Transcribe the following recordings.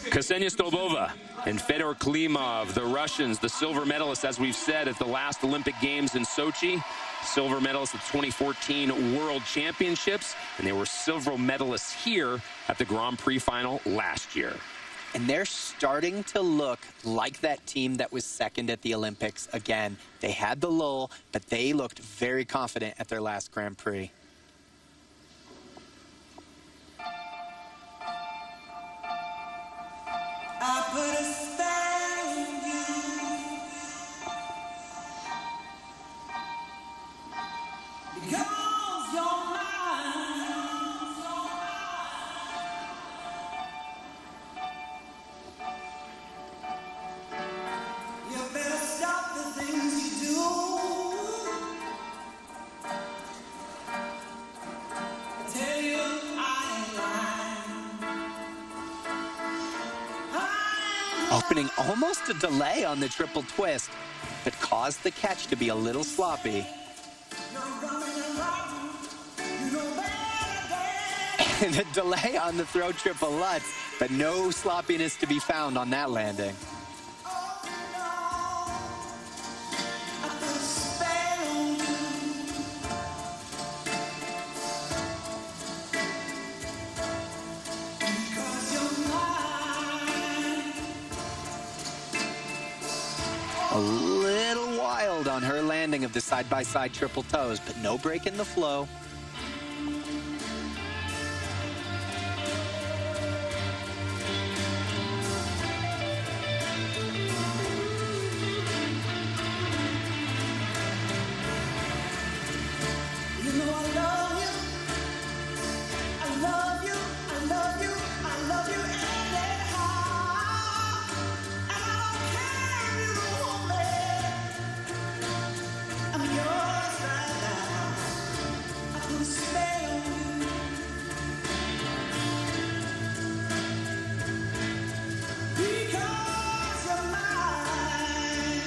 Ksenia Stolbova and Fedor Klimov, the Russians, the silver medalists, as we've said, at the last Olympic Games in Sochi. Silver medalists at the 2014 World Championships, and they were silver medalists here at the Grand Prix final last year. And they're starting to look like that team that was second at the Olympics again. They had the lull, but they looked very confident at their last Grand Prix. I put a spell on you because you're mine. You better stop the things you do. I tell you I ain't lying. Opening almost a delay on the triple twist, but caused the catch to be a little sloppy. And a delay on the throw triple Lutz, but no sloppiness to be found on that landing. A little wild on her landing of the side-by-side triple toes, but no break in the flow. You know I love you. I love you. I love you. I love you anyhow. And I don't care if you don't want me. I'm yours right now. I put a spell on you because you're mine.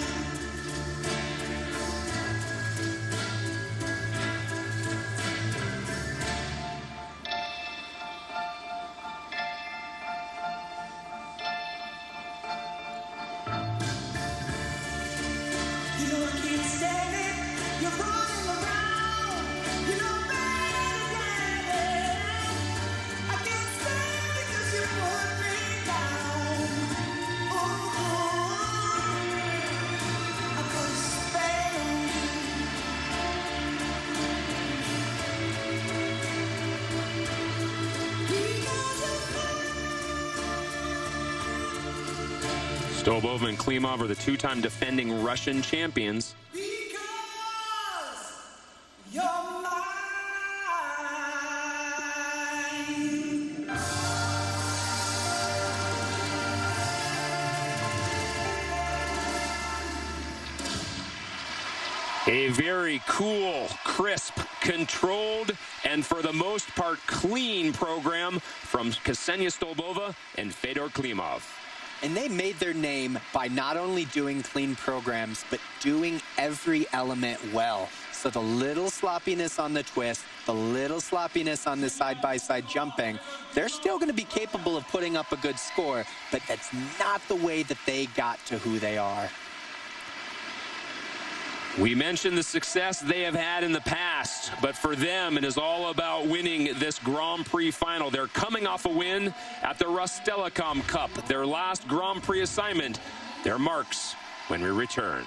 You know I can't stand it. You're running around. You know better than it. I can't stand it 'cause you put me down. I put a spell on Stolbova and Klimov are the two-time defending Russian champions. because you're mine. A very cool, crisp, controlled, and for the most part clean program from Ksenia Stolbova and Fedor Klimov. And they made their name by not only doing clean programs, but doing every element well. So the little sloppiness on the twist, the little sloppiness on the side-by-side jumping, they're still going to be capable of putting up a good score, but that's not the way that they got to who they are. We mentioned the success they have had in the past, but for them, it is all about winning this Grand Prix final. They're coming off a win at the Rostelecom Cup, their last Grand Prix assignment. Their marks when we return.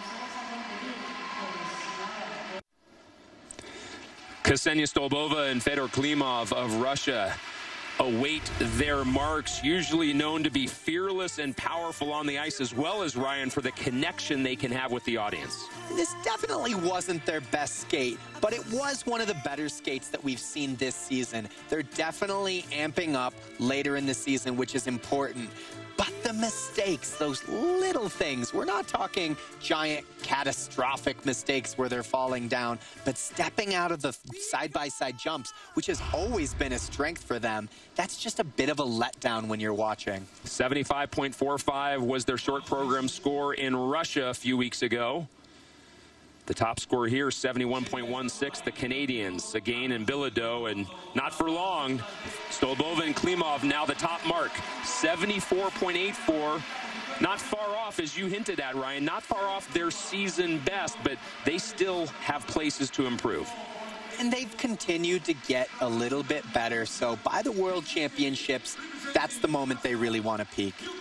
Ksenia Stolbova and Fedor Klimov of Russia await their marks, usually known to be fearless and powerful on the ice, as well as, Ryan, for the connection they can have with the audience. This definitely wasn't their best skate, but it was one of the better skates that we've seen this season. They're definitely amping up later in the season, which is important. But the mistakes, those little things, we're not talking giant catastrophic mistakes where they're falling down, but stepping out of the side-by-side jumps, which has always been a strength for them, that's just a bit of a letdown when you're watching. 75.45 was their short program score in Russia a few weeks ago. The top score here, 71.16, the Canadians. Again in Bilodeau, and not for long. Stolbova and Klimov now the top mark, 74.84. Not far off, as you hinted at, Ryan, not far off their season best, but they still have places to improve. And they've continued to get a little bit better. So by the World Championships, that's the moment they really want to peak.